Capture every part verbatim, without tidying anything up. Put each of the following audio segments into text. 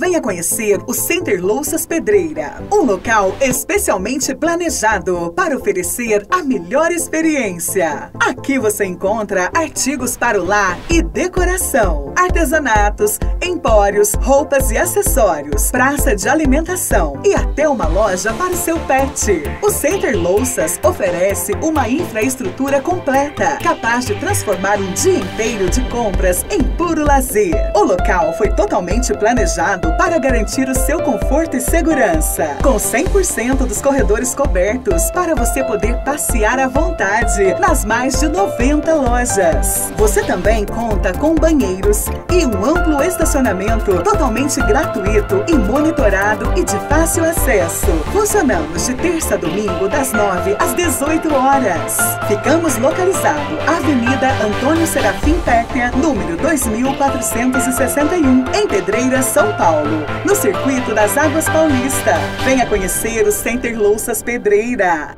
Venha conhecer o Center Louças Pedreira, um local especialmente planejado para oferecer a melhor experiência. Aqui você encontra artigos para o lar e decoração, artesanatos, empórios, roupas e acessórios, praça de alimentação e até uma loja para o seu pet. O Center Louças oferece uma infraestrutura completa, capaz de transformar um dia inteiro de compras em puro lazer. O local foi totalmente planejado para garantir o seu conforto e segurança, com cem por cento dos corredores cobertos para você poder passear à vontade nas mais de noventa lojas. Você também conta com banheiros e um amplo estacionamento totalmente gratuito e monitorado e de fácil acesso. Funcionamos de terça a domingo das nove às dezoito horas. Ficamos localizados Avenida Antônio Serafim Pécnia, número dois mil quatrocentos e sessenta e um, em Pedreira, São Paulo, no Circuito das Águas Paulista. Venha conhecer o Center Louças Pedreira.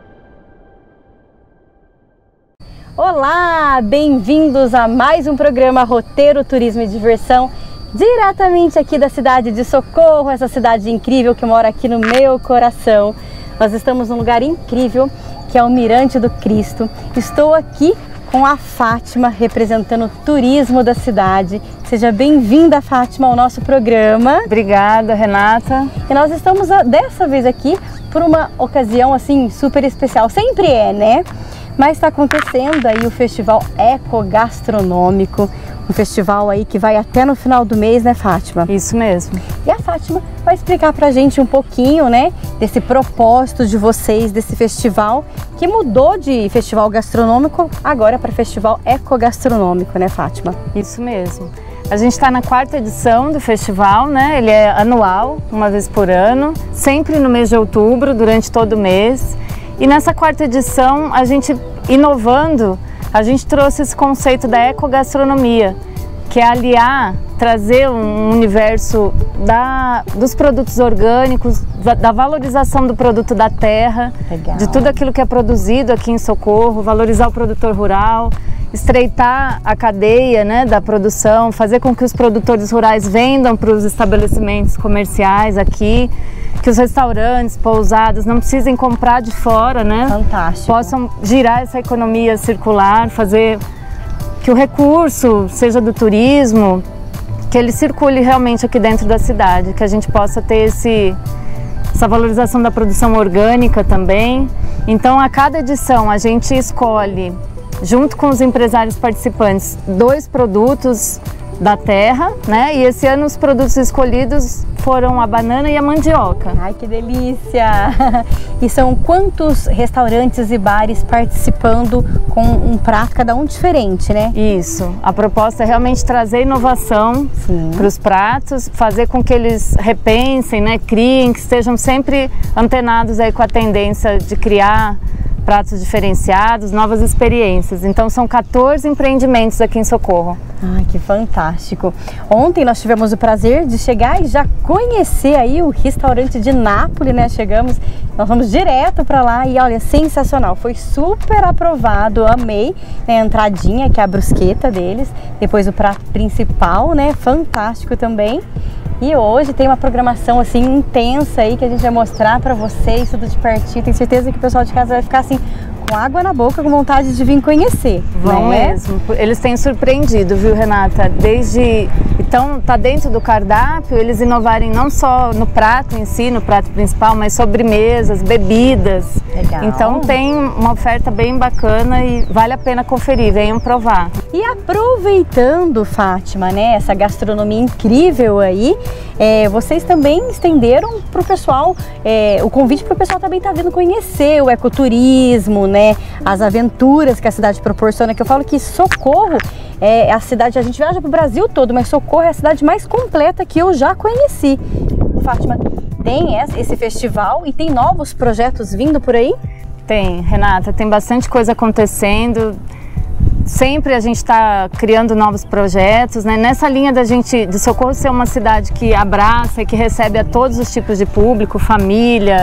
Olá, bem-vindos a mais um programa Roteiro Turismo e Diversão, diretamente aqui da cidade de Socorro, essa cidade incrível que mora aqui no meu coração. Nós estamos num lugar incrível que é o Mirante do Cristo. Estou aqui com a Fátima, representando o turismo da cidade. Seja bem-vinda, Fátima, ao nosso programa. Obrigada, Renata. E nós estamos dessa vez aqui por uma ocasião assim super especial. Sempre é, né? Mas está acontecendo aí o Festival Ecogastronômico, um festival aí que vai até no final do mês, né, Fátima? Isso mesmo. E a Fátima vai explicar pra gente um pouquinho, né, desse propósito de vocês, desse festival, que mudou de festival gastronômico agora para festival ecogastronômico, né, Fátima? Isso mesmo. A gente está na quarta edição do festival, né? Ele é anual, uma vez por ano, sempre no mês de outubro, durante todo o mês. E nessa quarta edição, a gente, inovando, a gente trouxe esse conceito da ecogastronomia, que é aliar, trazer um universo da, dos produtos orgânicos, da, da valorização do produto da terra, Legal. De tudo aquilo que é produzido aqui em Socorro, valorizar o produtor rural, estreitar a cadeia, né, da produção, fazer com que os produtores rurais vendam para os estabelecimentos comerciais aqui, que os restaurantes, pousadas não precisem comprar de fora, né? Fantástico. Possam girar essa economia circular, fazer que o recurso seja do turismo, que ele circule realmente aqui dentro da cidade, que a gente possa ter esse, essa valorização da produção orgânica também. Então, a cada edição a gente escolhe, junto com os empresários participantes, dois produtos da terra, né? E esse ano os produtos escolhidos foram a banana e a mandioca. Ai, que delícia! E são quantos restaurantes e bares participando com um prato, cada um diferente, né? Isso. A proposta é realmente trazer inovação para os pratos, fazer com que eles repensem, né? Criem, que estejam sempre antenados aí com a tendência de criar pratos diferenciados, novas experiências. Então são quatorze empreendimentos aqui em Socorro. Ai, que fantástico! Ontem nós tivemos o prazer de chegar e já conhecer aí o restaurante de Nápoles, né? Chegamos, nós fomos direto para lá e olha, sensacional! Foi super aprovado, amei, né, a entradinha, que é a brusqueta deles, depois o prato principal, né? Fantástico também. E hoje tem uma programação assim intensa aí que a gente vai mostrar para vocês tudo de pertinho. Tenho certeza que o pessoal de casa vai ficar assim com água na boca, com vontade de vir conhecer. Vão mesmo. Eles têm surpreendido, viu, Renata? Desde então tá dentro do cardápio, eles inovarem não só no prato em si, no prato principal, mas sobremesas, bebidas. Legal. Então tem uma oferta bem bacana e vale a pena conferir, venham provar. E aproveitando, Fátima, né, essa gastronomia incrível aí, é, vocês também estenderam para o pessoal, é, o convite para o pessoal também tá vindo conhecer o ecoturismo, né, as aventuras que a cidade proporciona, que eu falo que Socorro é a cidade, a gente viaja para o Brasil todo, mas Socorro é a cidade mais completa que eu já conheci. Fátima, tem esse festival e tem novos projetos vindo por aí? Tem, Renata, tem bastante coisa acontecendo. Sempre a gente está criando novos projetos, né? Nessa linha da gente, de Socorro ser uma cidade que abraça e que recebe a todos os tipos de público, família,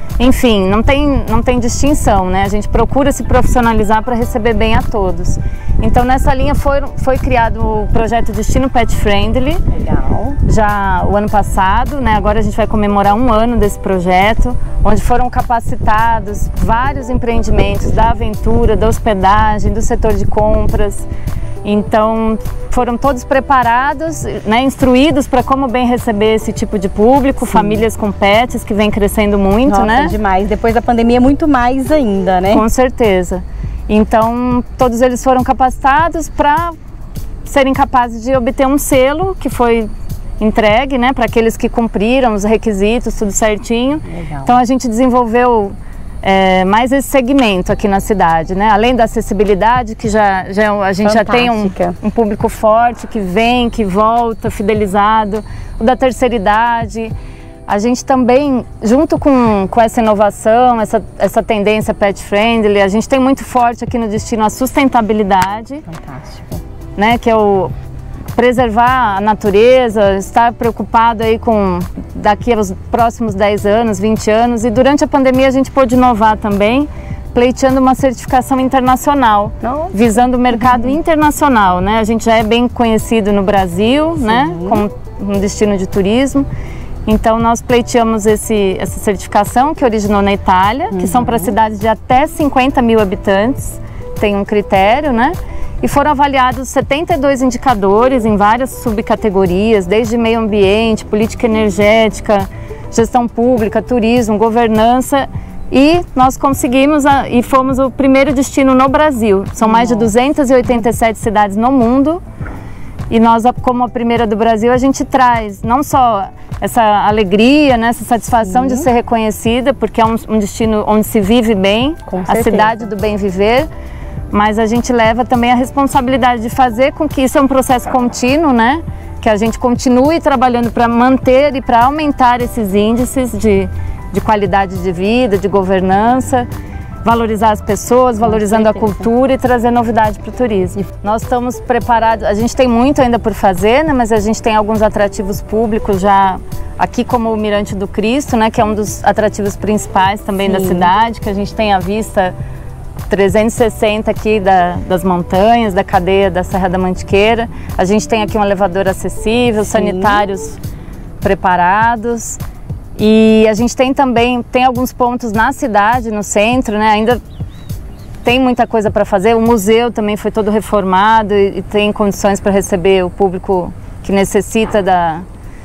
enfim, não tem, não tem distinção, né? A gente procura se profissionalizar para receber bem a todos. Então nessa linha foi, foi criado o projeto Destino Pet Friendly. Legal. Já o ano passado, né? Agora a gente vai comemorar um ano desse projeto, onde foram capacitados vários empreendimentos da aventura, da hospedagem, do setor de compras. Então foram todos preparados, né, instruídos para como bem receber esse tipo de público, sim, famílias com pets, que vem crescendo muito. Nossa, né? Demais. Depois da pandemia, muito mais ainda, né? Com certeza. Então todos eles foram capacitados para serem capazes de obter um selo que foi entregue, né, para aqueles que cumpriram os requisitos, tudo certinho. Legal. Então a gente desenvolveu É, mais esse segmento aqui na cidade, né? Além da acessibilidade, que já, já a gente Fantástica. já tem um, um público forte, que vem, que volta, fidelizado, o da terceira idade. A gente também, junto com, com essa inovação, essa, essa tendência pet friendly, a gente tem muito forte aqui no Destino a sustentabilidade. Fantástico. Né? Que é o preservar a natureza, estar preocupado aí com daqui aos próximos dez anos, vinte anos, e durante a pandemia a gente pôde inovar também, pleiteando uma certificação internacional, Nossa. visando o mercado uhum. internacional, né? A gente já é bem conhecido no Brasil, sim, né? Como um destino de turismo. Então nós pleiteamos esse, essa certificação que originou na Itália, uhum. que são para cidades de até cinquenta mil habitantes, tem um critério, né? E foram avaliados setenta e dois indicadores em várias subcategorias, desde meio ambiente, política energética, gestão pública, turismo, governança, e nós conseguimos a, e fomos o primeiro destino no Brasil. São mais de duzentas e oitenta e sete cidades no mundo, e nós, como a primeira do Brasil, a gente traz não só essa alegria, né, essa satisfação uhum. de ser reconhecida, porque é um, um destino onde se vive bem, com a certeza. cidade do bem viver, mas a gente leva também a responsabilidade de fazer com que isso é um processo contínuo, né? Que a gente continue trabalhando para manter e para aumentar esses índices de, de qualidade de vida, de governança, valorizar as pessoas, valorizando a cultura e trazer novidade para o turismo. Nós estamos preparados, a gente tem muito ainda por fazer, né? Mas a gente tem alguns atrativos públicos já aqui, como o Mirante do Cristo, né? Que é um dos atrativos principais também, sim, da cidade, que a gente tem à vista trezentos e sessenta aqui da, das montanhas, da cadeia da Serra da Mantiqueira. A gente tem aqui um elevador acessível, sim, sanitários preparados. E a gente tem também, tem alguns pontos na cidade, no centro, né? Ainda tem muita coisa para fazer. O museu também foi todo reformado e, e tem condições para receber o público que necessita da...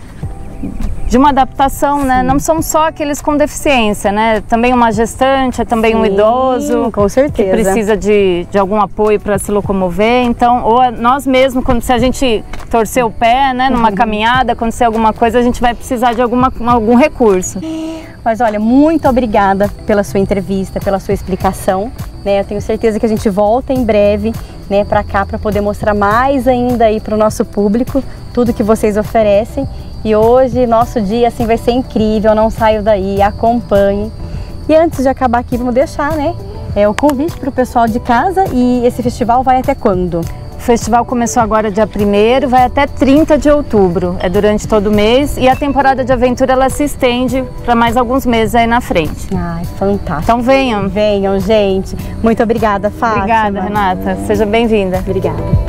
de uma adaptação, né? Não são só aqueles com deficiência, né? Também uma gestante, é também, sim, um idoso, com certeza, que precisa de, de algum apoio para se locomover. Então, ou nós mesmos, quando se a gente torcer o pé, né, numa caminhada, acontecer alguma coisa, a gente vai precisar de alguma, algum recurso. Mas olha, muito obrigada pela sua entrevista, pela sua explicação, né? Eu tenho certeza que a gente volta em breve, né, para cá para poder mostrar mais ainda aí para o nosso público tudo que vocês oferecem. E hoje, nosso dia assim vai ser incrível, não saio daí, acompanhe. E antes de acabar aqui, vamos deixar, né, é, o convite para o pessoal de casa. E esse festival vai até quando? O festival começou agora dia primeiro, vai até trinta de outubro, é durante todo o mês. E a temporada de aventura, ela se estende para mais alguns meses aí na frente. Ai, fantástico. Então venham. Venham, gente. Muito obrigada, Fátima. Obrigada, Renata. Seja bem-vinda. Obrigada.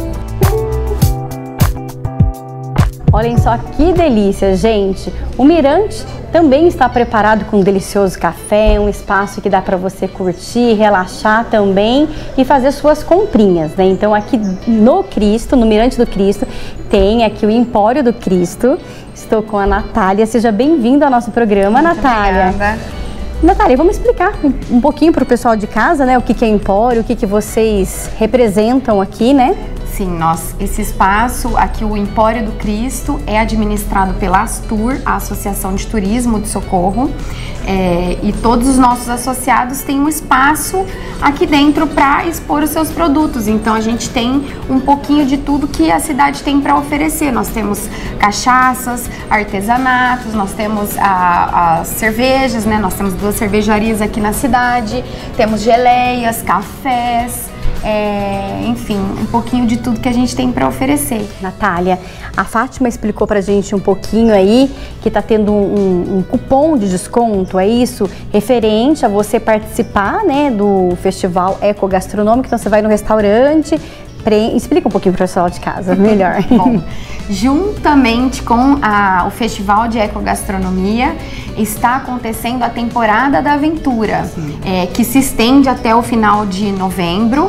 Olhem só que delícia, gente! O Mirante também está preparado com um delicioso café, um espaço que dá para você curtir, relaxar também e fazer suas comprinhas, né? Então aqui no Cristo, no Mirante do Cristo, tem aqui o Empório do Cristo. Estou com a Natália. Seja bem-vinda ao nosso programa, muito Natália. Obrigada. Natália, vamos explicar um, um pouquinho para o pessoal de casa, né? O que, que é Empório, o que, que vocês representam aqui, né? Sim, nós, esse espaço aqui, o Empório do Cristo, é administrado pela Astur, a Associação de Turismo de Socorro, é, e todos os nossos associados têm um espaço aqui dentro para expor os seus produtos. Então a gente tem um pouquinho de tudo que a cidade tem para oferecer. Nós temos cachaças, artesanatos, nós temos as cervejas, né? Nós temos duas cervejarias aqui na cidade, temos geleias, cafés. é, enfim, um pouquinho de tudo que a gente tem para oferecer. Natália, a Fátima explicou pra gente um pouquinho aí que tá tendo um, um cupom de desconto, é isso? Referente a você participar, né, do Festival Ecogastronômico, então você vai no restaurante. Pre... Explica um pouquinho para o pessoal de casa, melhor. Bom, juntamente com a, o Festival de Ecogastronomia, está acontecendo a temporada da aventura, é, que se estende até o final de novembro.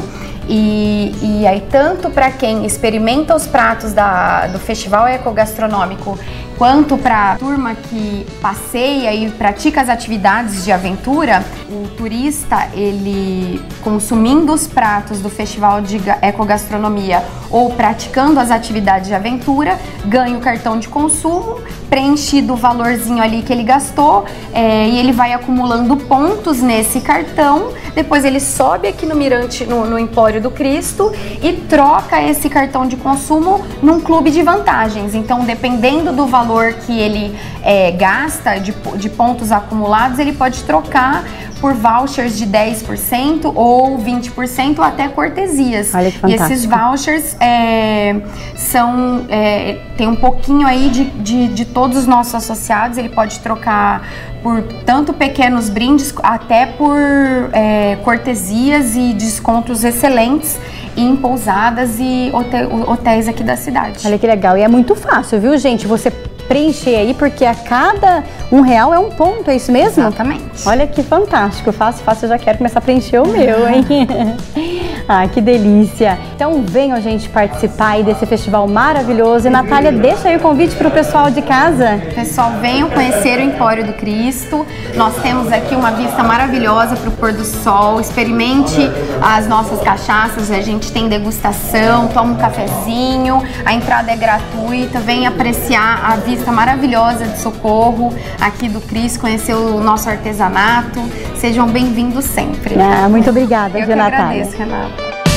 E, e aí, tanto para quem experimenta os pratos da, do Festival Ecogastronômico, quanto para a turma que passeia e pratica as atividades de aventura, o turista, ele consumindo os pratos do Festival de Ecogastronomia ou praticando as atividades de aventura, ganha o cartão de consumo, preenchido o valorzinho ali que ele gastou, é, e ele vai acumulando pontos nesse cartão. Depois ele sobe aqui no Mirante, no, no Empório do Cristo, e troca esse cartão de consumo num clube de vantagens. Então, dependendo do valor que ele é, gasta de, de pontos acumulados, ele pode trocar por vouchers de dez por cento ou vinte por cento, até cortesias. Olha que fantástico. E esses vouchers é, são, é, tem um pouquinho aí de, de, de todos os nossos associados. Ele pode trocar por tanto pequenos brindes até por é, cortesias e descontos excelentes em pousadas e hotel, hotéis aqui da cidade. Olha que legal, e é muito fácil, viu, gente? Você preencher aí, porque a cada um real é um ponto, é isso mesmo? Exatamente. Olha que fantástico, fácil, fácil, eu já quero começar a preencher o meu, hein? Ah, que delícia. Então venham, gente, participar aí desse festival maravilhoso. E Natália, deixa aí o convite para o pessoal de casa. Pessoal, venham conhecer o Empório do Cristo. Nós temos aqui uma vista maravilhosa para o pôr do sol. Experimente as nossas cachaças, a gente tem degustação, toma um cafezinho, a entrada é gratuita. Venha apreciar a vista maravilhosa de Socorro, aqui do Cristo, conhecer o nosso artesanato. Sejam bem-vindos sempre. Ah, muito obrigada, Eu viu, que Natália? agradeço, Renata.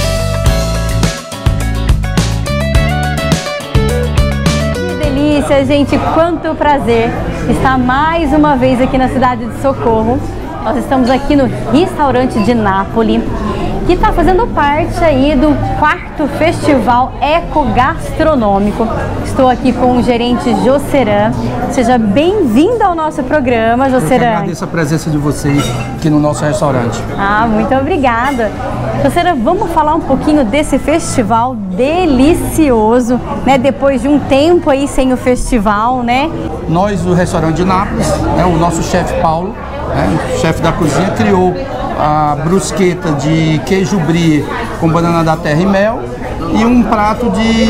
Que delícia, gente, quanto prazer estar mais uma vez aqui na cidade de Socorro. Nós estamos aqui no restaurante de Nápoles, que está fazendo parte aí do quarto Festival Ecogastronômico. Estou aqui com o gerente Joceran. Seja bem-vindo ao nosso programa, Joceran. Eu que agradeço a presença de vocês aqui no nosso restaurante. Ah, muito obrigada. Joceran, vamos falar um pouquinho desse festival delicioso, né? Depois de um tempo aí sem o festival, né? Nós do restaurante de Nápoles, né, o nosso chefe Paulo, né, o chefe da cozinha, criou a brusqueta de queijo brie com banana da terra e mel e um prato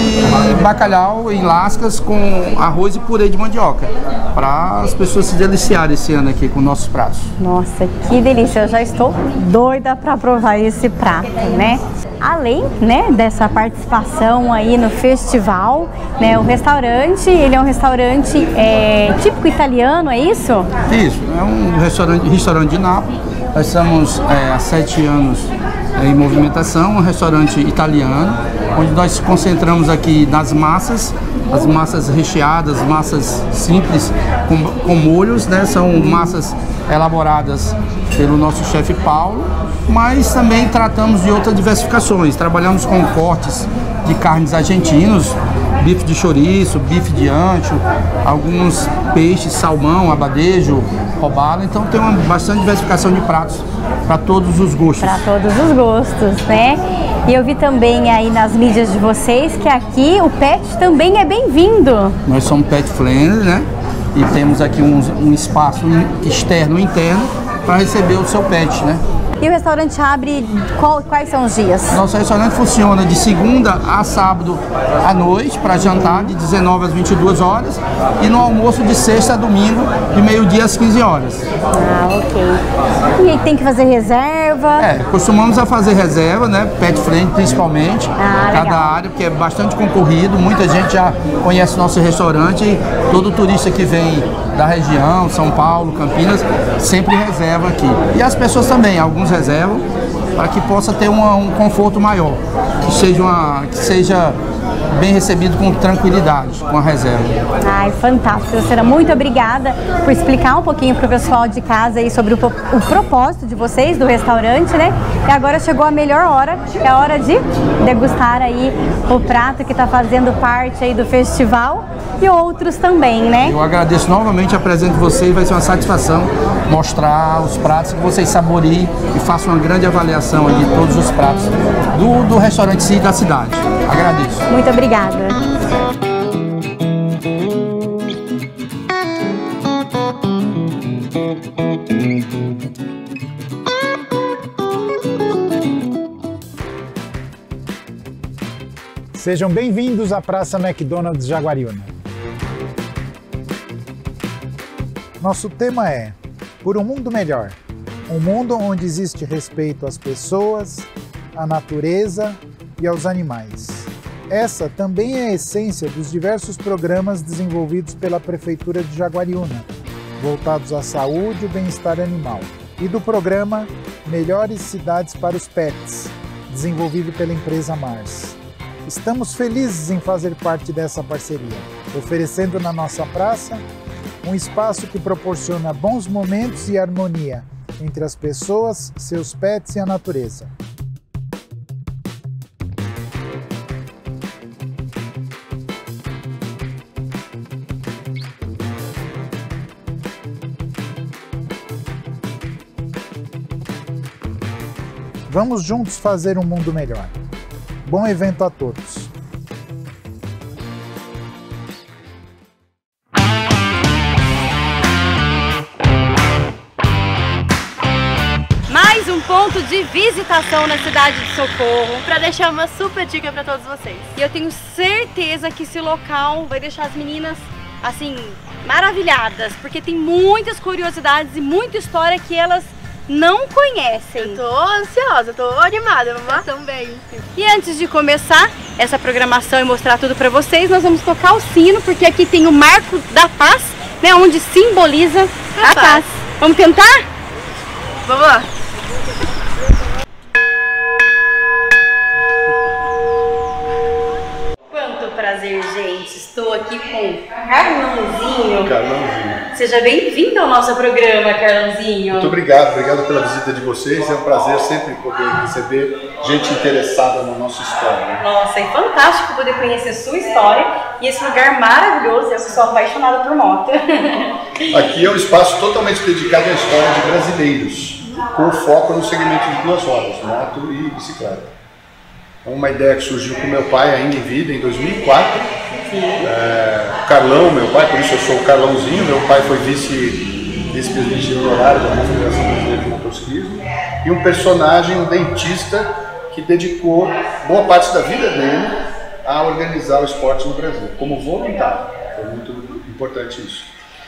de bacalhau em lascas com arroz e purê de mandioca, para as pessoas se deliciarem esse ano aqui com nossos pratos. Nossa, que delícia! Eu já estou doida para provar esse prato, né? Além, né, dessa participação aí no festival, né, o restaurante, ele é um restaurante é, típico italiano, é isso? Isso, é um restaurante, restaurante de Nápoles. Nós estamos é, há sete anos é, em movimentação, um restaurante italiano, onde nós concentramos aqui nas massas, as massas recheadas, massas simples com, com molhos, né? São massas elaboradas pelo nosso chefe Paulo, mas também tratamos de outras diversificações. Trabalhamos com cortes de carnes argentinos, bife de chouriço, bife de ancho, alguns peixes, salmão, abadejo, robalo. Então tem uma bastante diversificação de pratos para todos os gostos. Para todos os gostos, né? E eu vi também aí nas mídias de vocês que aqui o pet também é bem-vindo. Nós somos pet friendly, né? E temos aqui um, um espaço externo e interno para receber o seu pet, né? E o restaurante abre, qual, quais são os dias? Nosso restaurante funciona de segunda a sábado à noite para jantar, de dezenove às vinte e duas horas, e no almoço de sexta a domingo, de meio-dia às quinze horas. Ah, ok. E aí tem que fazer reserva? É, costumamos a fazer reserva, né? Pet friendly principalmente, ah, cada legal. área, porque é bastante concorrido, muita gente já conhece nosso restaurante e todo turista que vem da região, São Paulo, Campinas, sempre reserva aqui. E as pessoas também, alguns reservam para que possa ter uma, um conforto maior, que seja, uma, que seja bem recebido com tranquilidade, com a reserva. Ai, fantástico. Grosseira, muito obrigada por explicar um pouquinho para o pessoal de casa aí sobre o, o propósito de vocês, do restaurante, né? E agora chegou a melhor hora, que é a hora de degustar aí o prato que está fazendo parte aí do festival e outros também, né? Eu agradeço novamente a presença de vocês, vai ser uma satisfação mostrar os pratos, que vocês saboriem e façam uma grande avaliação aí de todos os pratos do, do restaurante Sim da cidade. Agradeço. Muito obrigada. Sejam bem-vindos à Praça McDonald's Jaguariúna. Nosso tema é Por um Mundo Melhor. Um mundo onde existe respeito às pessoas, à natureza e aos animais. Essa também é a essência dos diversos programas desenvolvidos pela Prefeitura de Jaguariúna, voltados à saúde e o bem-estar animal, e do programa Melhores Cidades para os Pets, desenvolvido pela empresa Mars. Estamos felizes em fazer parte dessa parceria, oferecendo na nossa praça um espaço que proporciona bons momentos e harmonia entre as pessoas, seus pets e a natureza. Vamos juntos fazer um mundo melhor. Bom evento a todos! Mais um ponto de visitação na cidade de Socorro. Para deixar uma super dica para todos vocês. E eu tenho certeza que esse local vai deixar as meninas, assim, maravilhadas, porque tem muitas curiosidades e muita história que elas não conhecem. Eu tô ansiosa, tô animada, mamãe. Também. E antes de começar essa programação e mostrar tudo pra vocês, nós vamos tocar o sino, porque aqui tem o Marco da Paz, né, onde simboliza a, a paz. paz. Vamos tentar? Vamos lá. Quanto prazer, gente. Estou aqui com Carlãozinho. Carlãozinho. Seja bem-vindo ao nosso programa, Carlãozinho. Muito obrigado, obrigado pela visita de vocês. É um prazer sempre poder receber gente interessada na nossa história. Nossa, é fantástico poder conhecer a sua história e esse lugar maravilhoso. Eu sou apaixonada por moto. Aqui é um espaço totalmente dedicado à história de brasileiros, com foco no segmento de duas rodas, moto e bicicleta. É uma ideia que surgiu com meu pai ainda em vida, em dois mil e quatro. É, Carlão, meu pai, por isso eu sou o Carlãozinho. Meu pai foi vice, vice-presidente honorário da Confederação Brasileira de Motociclismo. E um personagem, um dentista, que dedicou boa parte da vida dele a organizar o esporte no Brasil, como voluntário. Foi muito importante isso.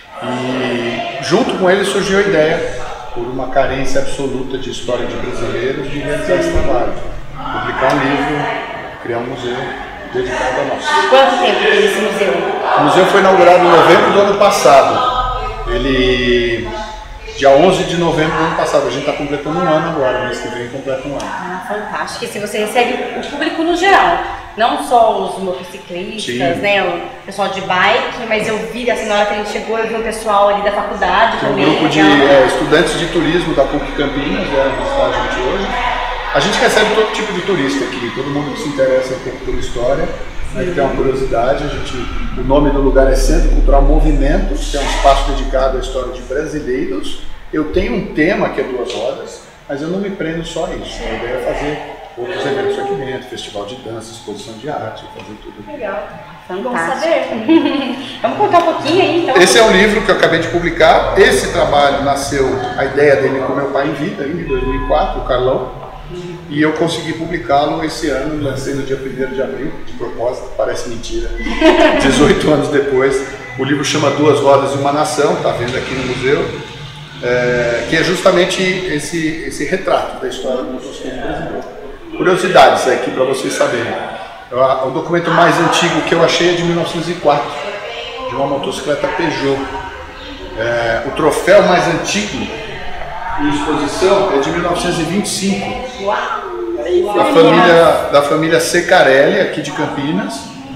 E junto com ele surgiu a ideia, por uma carência absoluta de história de brasileiros, de realizar esse trabalho. Publicar um livro, criar um museu dedicado a nós. Quanto tempo tem esse museu? O museu foi inaugurado em novembro do ano passado. Ele... dia onze de novembro do ano passado. A gente está completando um ano agora, mês que vem completa um ano. Ah, fantástico. E se você recebe o público no geral, não só os motociclistas, Sim. né, o pessoal de bike, mas eu vi, assim, na hora que a gente chegou, eu vi o pessoal ali da faculdade Tem também. um grupo de é, estudantes de turismo da P U C Campinas, vieram visitar a gente hoje. A gente recebe todo tipo de turista aqui, todo mundo que se interessa um pouco pela história, né, que tem uma curiosidade. A gente, o nome do lugar é Centro Cultural Movimento, que é um espaço dedicado à história de brasileiros. Eu tenho um tema que é duas rodas, mas eu não me prendo só a isso. A ideia é fazer outros eventos aqui dentro, festival de dança, exposição de arte, fazer tudo aqui. Legal. Fantástico. Vamos contar um pouquinho aí, então. Esse é um livro que eu acabei de publicar. Esse trabalho nasceu, a ideia dele com meu pai em vida, ainda em dois mil e quatro, o Carlão. E eu consegui publicá-lo esse ano, lancei no dia primeiro de abril, de propósito, parece mentira, dezoito anos depois. O livro chama Duas Rodas e uma Nação, está vendo aqui no museu, é, que é justamente esse, esse retrato da história do motociclismo brasileiro. Curiosidades aqui para vocês saberem. O documento mais antigo que eu achei é de mil novecentos e quatro, de uma motocicleta Peugeot. É, o troféu mais antigo em exposição é de mil novecentos e vinte e cinco, da família, da família Secarelli, aqui de Campinas,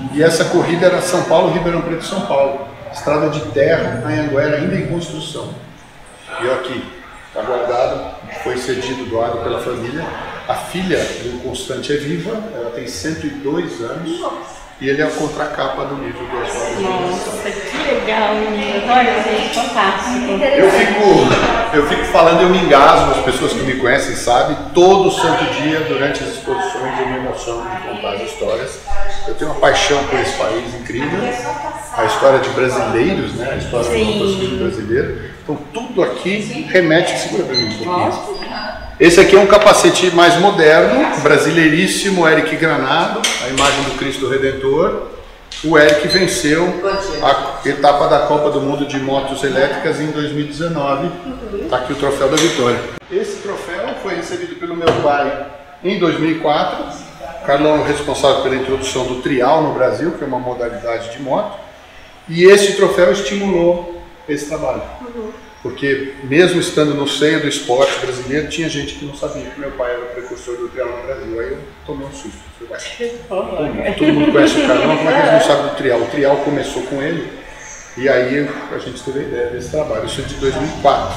E essa corrida era São Paulo, Ribeirão Preto, São Paulo. Estrada de terra, Anhanguera ainda em construção. E eu aqui, está guardado, foi cedido, doado pela família. A filha do Constante é viva, ela tem cento e dois anos. E ele é a contracapa do livro do Oswaldo. Nossa, que legal, menino. Olha, gente, fantástico. Eu fico, eu fico falando, eu me engasgo, as pessoas que me conhecem sabem, todo santo dia, durante as exposições, eu me emociono de contar as histórias. Eu tenho uma paixão por esse país incrível, a história de brasileiros, né? A história do motociclismo brasileiro. Então tudo aqui remete, segura pra mim um pouquinho. Esse aqui é um capacete mais moderno, brasileiríssimo, Eric Granado, a imagem do Cristo Redentor. O Eric venceu a etapa da Copa do Mundo de Motos Elétricas em dois mil e dezenove. Está aqui o troféu da vitória. Esse troféu foi recebido pelo meu pai em dois mil e quatro. O Carlão é o responsável pela introdução do trial no Brasil, que é uma modalidade de moto. E esse troféu estimulou esse trabalho. Porque mesmo estando no seio do esporte brasileiro, tinha gente que não sabia que meu pai era o precursor do trial no Brasil. Aí eu tomei um susto. Falei, todo mundo conhece o Carlão, como é que eles não sabem do trial? O trial começou com ele, e aí a gente teve a ideia desse trabalho. Isso é de dois mil e quatro.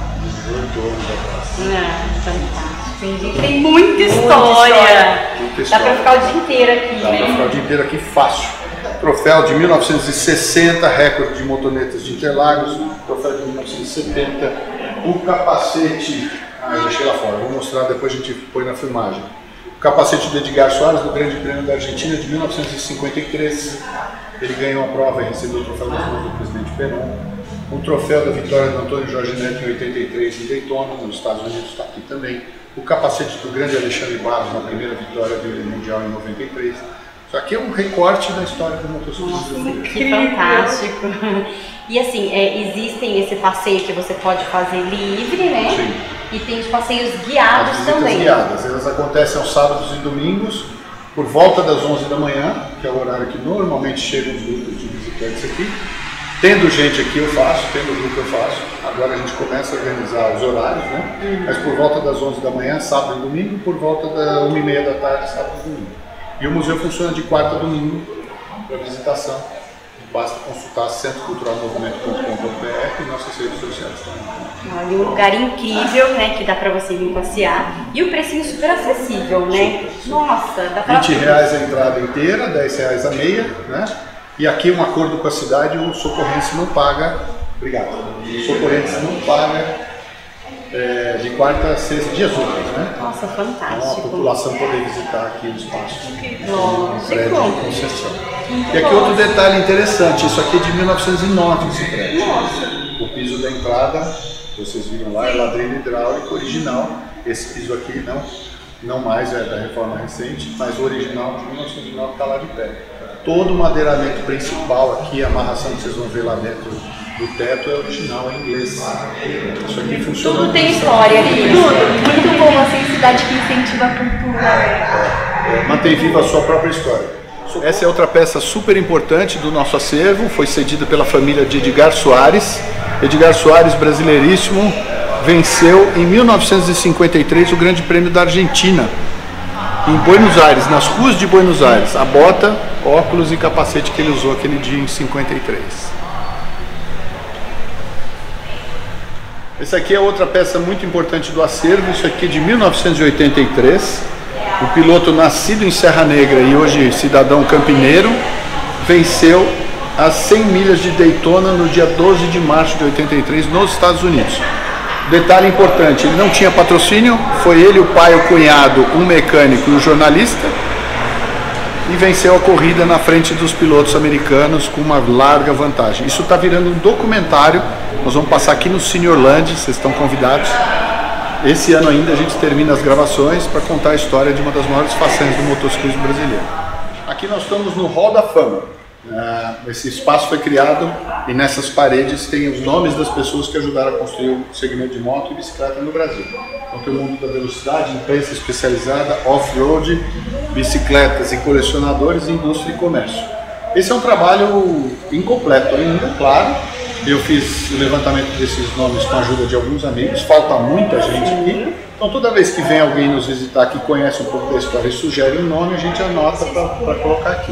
Fantástico. Tem muita história. Muita história. Dá pra ficar o dia inteiro aqui, Dá né? Dá pra ficar o dia inteiro aqui fácil. Troféu de mil novecentos e sessenta, recorde de motonetas de Interlagos. Troféu de mil novecentos e setenta. O capacete... Ah, eu deixei lá fora. Vou mostrar, depois a gente põe na filmagem. O capacete do Edgar Soares, do Grande Prêmio da Argentina, de mil novecentos e cinquenta e três. Ele ganhou a prova e recebeu o troféu das mãos do presidente Perón. O troféu da vitória do Antônio Jorge Neto em oitenta e três em Daytona, nos Estados Unidos, está aqui também. O capacete do grande Alexandre Barros, na primeira vitória dele mundial em noventa e três. Isso aqui é um recorte da história do motociclismo. Que fantástico! E assim, é, existem esse passeio que você pode fazer livre, né? Sim. E tem os passeios guiados As visitas também. guiadas, elas acontecem aos sábados e domingos, por volta das onze da manhã, que é o horário que normalmente chegam os grupos de visitantes aqui. Tendo gente aqui eu faço, tendo grupo eu faço. Agora a gente começa a organizar os horários, né? Uhum. Mas por volta das onze da manhã, sábado e domingo, por volta da uma e meia da tarde, sábado e domingo. E o museu funciona de quarta a domingo para visitação. Basta consultar centro cultural movimento ponto com ponto b r e nossas redes sociais também. E um lugar incrível, né, que dá para você vir passear. E o precinho super acessível, né? Nossa, dá para... vinte reais a entrada inteira, dez reais a meia, né? E aqui um acordo com a cidade, o socorrense não paga, obrigado, o socorrense não paga é, de quarta a sexta, dias úteis, né? Nossa, fantástico. Então a população poder visitar aqui o espaço. Lógico. Prédio de concessão. E aqui outro detalhe interessante, isso aqui é de mil novecentos e nove esse prédio. O piso da entrada, vocês viram lá, é ladrilho hidráulico original. Esse piso aqui não, não mais é da reforma recente, mas o original de mil novecentos e nove está lá de pé. Todo o madeiramento principal aqui, a amarração que vocês vão ver lá dentro do teto é original em inglês. Isso aqui funciona. Tudo tem história aqui. Tudo. Muito bom, assim, cidade que incentiva a cultura. É, é, mantém viva a sua própria história. Essa é outra peça super importante do nosso acervo, foi cedida pela família de Edgar Soares. Edgar Soares, brasileiríssimo, venceu em mil novecentos e cinquenta e três o Grande Prêmio da Argentina, em Buenos Aires, nas ruas de Buenos Aires. A bota, óculos e capacete que ele usou aquele dia em cinquenta e três. Essa aqui é outra peça muito importante do acervo, isso aqui é de mil novecentos e oitenta e três. O piloto nascido em Serra Negra e hoje cidadão campineiro, venceu as cem milhas de Daytona no dia doze de março de oitenta e três nos Estados Unidos. Detalhe importante, ele não tinha patrocínio, foi ele, o pai, o cunhado, um mecânico e um jornalista, e venceu a corrida na frente dos pilotos americanos com uma larga vantagem. Isso está virando um documentário, nós vamos passar aqui no Seniorland, vocês estão convidados. Esse ano ainda a gente termina as gravações para contar a história de uma das maiores façanhas do motociclismo brasileiro. Aqui nós estamos no Hall da Fama. Uh, esse espaço foi criado e nessas paredes tem os nomes das pessoas que ajudaram a construir o segmento de moto e bicicleta no Brasil. Então tem o mundo da velocidade, imprensa especializada, off-road, bicicletas e colecionadores, indústria e comércio. Esse é um trabalho incompleto ainda, claro. Eu fiz o levantamento desses nomes com a ajuda de alguns amigos, falta muita gente aqui. Então toda vez que vem alguém nos visitar que conhece um pouco da história e sugere um nome, a gente anota para colocar aqui.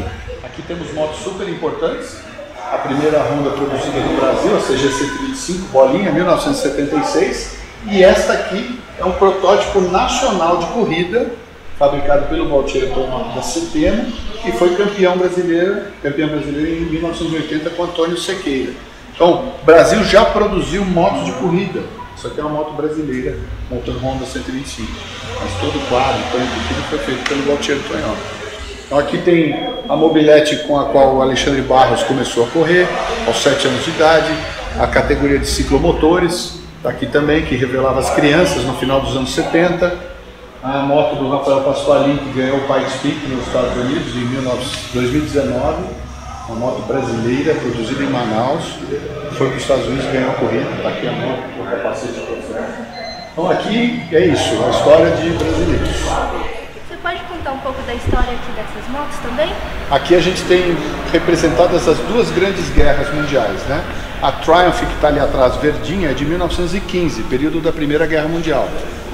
Aqui temos motos super importantes. A primeira Honda produzida no Brasil, a C G cento e vinte e cinco bolinha, mil novecentos e setenta e seis. E esta aqui é um protótipo nacional de corrida, fabricado pelo Valtier Toyonho da Setena, que foi campeão brasileiro, campeão brasileiro em mil novecentos e oitenta com Antônio Sequeira. Então, o Brasil já produziu motos de corrida. Isso aqui é uma moto brasileira, motor Honda cento e vinte e cinco. Mas todo o quadro, tanto tudo foi feito pelo Valtier Toyonho. Então aqui tem a mobilete com a qual o Alexandre Barros começou a correr, aos sete anos de idade, a categoria de ciclomotores, aqui também, que revelava as crianças no final dos anos setenta, a moto do Rafael Pasqualin, que ganhou o Pikes Peak nos Estados Unidos em dois mil e dezenove, uma moto brasileira produzida em Manaus, foi para os Estados Unidos e ganhou a corrida, está aqui a moto com o capacete profissional. Então aqui é isso, a história de brasileiros. Pode contar um pouco da história aqui dessas motos também? Aqui a gente tem representadas as duas grandes guerras mundiais, né? A Triumph, que está ali atrás, verdinha, é de mil novecentos e quinze, período da Primeira Guerra Mundial.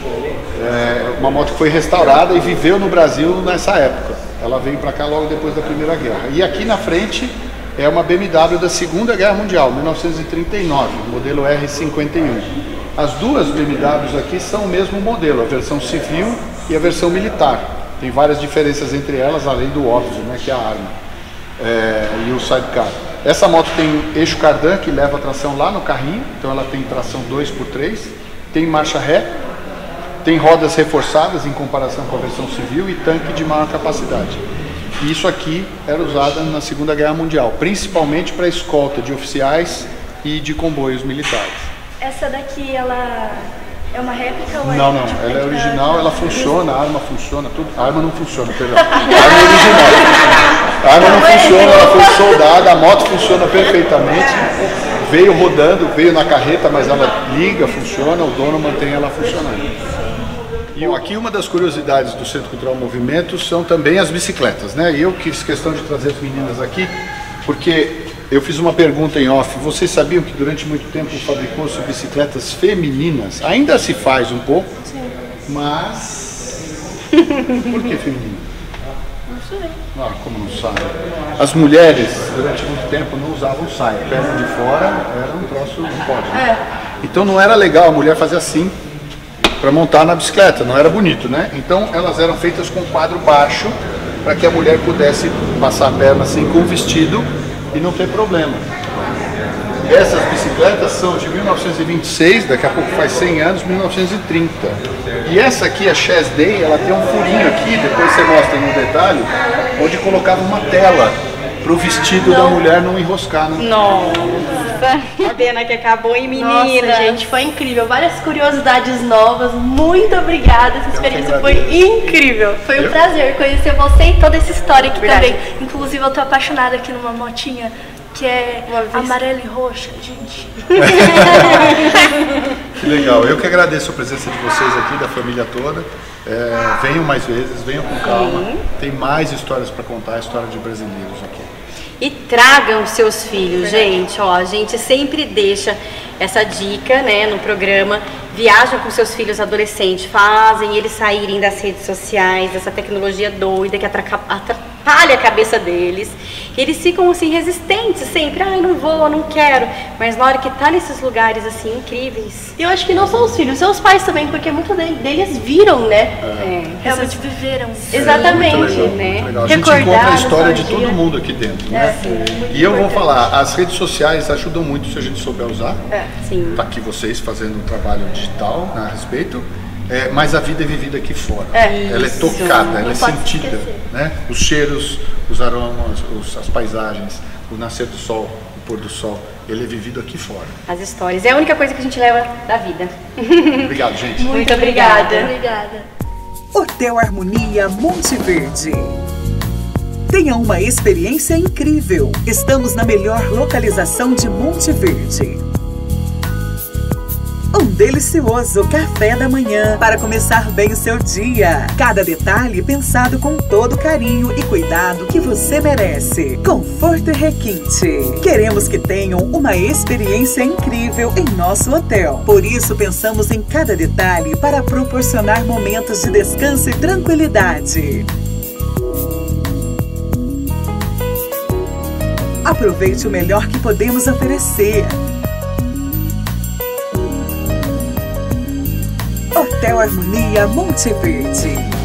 É uma moto que foi restaurada e viveu no Brasil nessa época. Ela veio para cá logo depois da Primeira Guerra. E aqui na frente é uma B M W da Segunda Guerra Mundial, mil novecentos e trinta e nove, modelo R cinquenta e um. As duas B M Ws aqui são o mesmo modelo, a versão civil e a versão militar. Tem várias diferenças entre elas, além do óbvio, né, que é a arma é, e o sidecar. Essa moto tem eixo cardan, que leva a tração lá no carrinho, então ela tem tração dois por três, tem marcha ré, tem rodas reforçadas em comparação com a versão civil e tanque de maior capacidade. E isso aqui era usado na Segunda Guerra Mundial, principalmente para escolta de oficiais e de comboios militares. Essa daqui, ela... é uma réplica ou é? Não, não, ela é original, ela funciona, a arma funciona, tudo. A arma não funciona, perdão. A arma é original. A arma não funciona, ela foi soldada, a moto funciona perfeitamente. Veio rodando, veio na carreta, mas ela liga, funciona, o dono mantém ela funcionando. E aqui uma das curiosidades do Centro Cultural Movimento são também as bicicletas, né? E eu fiz questão de trazer as meninas aqui, porque eu fiz uma pergunta em off. Vocês sabiam que durante muito tempo fabricou-se bicicletas femininas? Ainda se faz um pouco, sim, mas... Por que feminina? Não sei. Ah, como não sabe? As mulheres, durante muito tempo, não usavam saia. Perna de fora era um troço, não pode, né? É. Então não era legal a mulher fazer assim para montar na bicicleta, não era bonito, né? Então elas eram feitas com quadro baixo para que a mulher pudesse passar a perna assim com o vestido e não ter problema. Essas bicicletas são de mil novecentos e vinte e seis, daqui a pouco faz cem anos, mil novecentos e trinta. E essa aqui, a Chess Day, ela tem um furinho aqui, depois você mostra no detalhe, onde colocava uma tela para o vestido não. da mulher não enroscar, né? Nossa, que pena que acabou, hein, menina? Nossa, gente, foi incrível. Várias curiosidades novas. Muito obrigada. Essa experiência foi incrível. Foi um eu? prazer conhecer você e toda essa história aqui Verdade. também. Inclusive, eu tô apaixonada aqui numa motinha que é amarela e roxa, gente. Que legal. Eu que agradeço a presença de vocês aqui, da família toda. É, venham mais vezes, venham com calma. Sim. Tem mais histórias para contar, a história de brasileiros aqui. E tragam seus filhos, gente. Ó, a gente sempre deixa essa dica, né, no programa. Viajam com seus filhos adolescentes, fazem eles saírem das redes sociais, dessa tecnologia doida que atrapalha a cabeça deles. E eles ficam assim resistentes sempre, ai, não vou, não quero. Mas na hora que tá nesses lugares assim incríveis. Eu acho que não são os filhos, são os pais também, porque muito deles viram, né? É. Realmente viveram. É, Exatamente, legal, né? A gente encontra a história de todo mundo aqui dentro, né? É, sim, e eu vou falar, as redes sociais ajudam muito se a gente souber usar. É, sim. Tá aqui vocês fazendo um trabalho digital, né, a respeito. É, mas a vida é vivida aqui fora. É, ela é tocada, ela não é sentida, né? Os cheiros, os aromas, os, as paisagens, o nascer do sol, o pôr do sol, ele é vivido aqui fora. As histórias, é a única coisa que a gente leva da vida. Obrigado, gente. Muito, Muito obrigada. Obrigada. Hotel Harmonia Monte Verde. Tenha uma experiência incrível. Estamos na melhor localização de Monte Verde. Um delicioso café da manhã para começar bem o seu dia. Cada detalhe pensado com todo o carinho e cuidado que você merece. Conforto e requinte. Queremos que tenham uma experiência incrível em nosso hotel. Por isso pensamos em cada detalhe para proporcionar momentos de descanso e tranquilidade. Aproveite o melhor que podemos oferecer. Hotel Harmonia Monte Verde.